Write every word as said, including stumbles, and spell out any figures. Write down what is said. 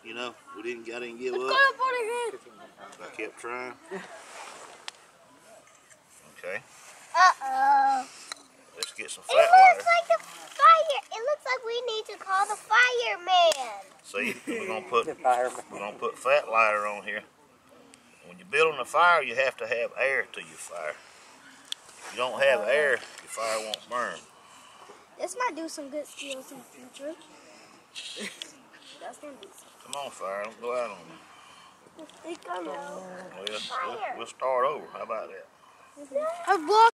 You know, we didn't, I didn't give Let's up. go up on the I kept trying. Okay. Uh-oh. Let's get some It flat looks wire. like the fire. It looks like we need to call the fireman. See, we're gonna put we're gonna put flat wire on here. When you're building a fire, you have to have air to your fire. If you don't have air, your fire won't burn. This might do some good skills in the future. That's gonna do something. Come on, fire, don't go out on me. It's gonna. Well, we'll, we'll start over. How about that? I blocked.